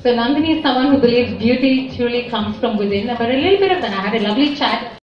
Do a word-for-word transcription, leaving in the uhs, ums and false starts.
So Nandini is someone who believes beauty truly comes from within. But a little bit of that. I had a lovely chat